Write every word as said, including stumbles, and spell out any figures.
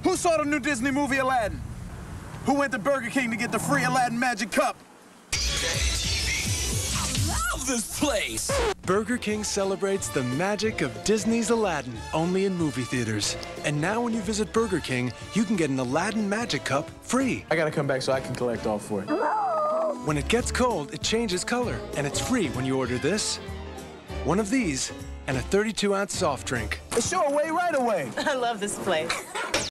Who saw the new Disney movie Aladdin? Who went to Burger King to get the free Aladdin Magic Cup? I love this place! Burger King celebrates the magic of Disney's Aladdin, only in movie theaters. And now when you visit Burger King, you can get an Aladdin Magic Cup free. I gotta come back so I can collect all four. When it gets cold, it changes color, and it's free when you order this, one of these, and a thirty-two ounce soft drink. Show away right away. I love this place.